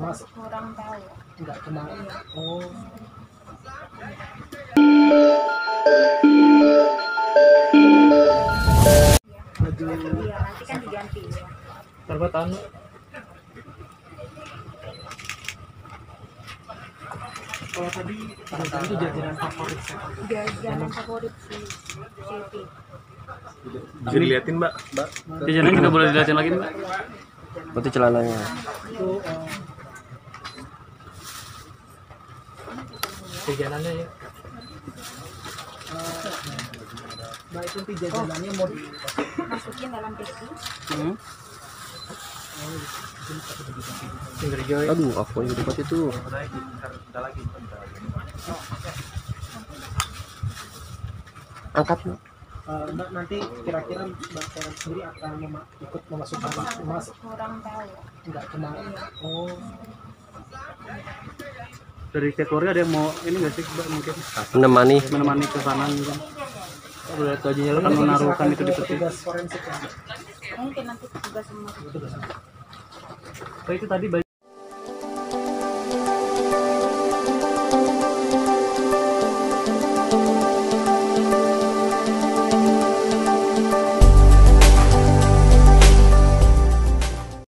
Mas kurang tahu. nggak kenal. Iya. Oh. Aduh. Iya, nanti kan diganti ya. Terbuat anu. Kalau tadi itu jajanan favorit saya. Jajanan favorit si Siti. Bisa diliatin mbak. Jajanan juga boleh dilihatin lagi mbak. Berarti celananya. Itu jajanannya ya. Mbak itu nanti jajanannya mau Masukin dalam teki. Kinder Joy. Aduh, aku yang dapat itu. Angkat. Mbak nanti kira-kira Mbak Karen sendiri akan ikut memasukkan emas Kurang tahu. nggak kenal. Oh. Dari pihak keluarga ada yang mau ini nggak sih mbak, mungkin Menemani. ke sana gitu. Kalau lihat gajinya kan menaruhkan itu di peti. Tugas forensik ya. Mungkin nanti tugas semua. Oh, itu tadi baju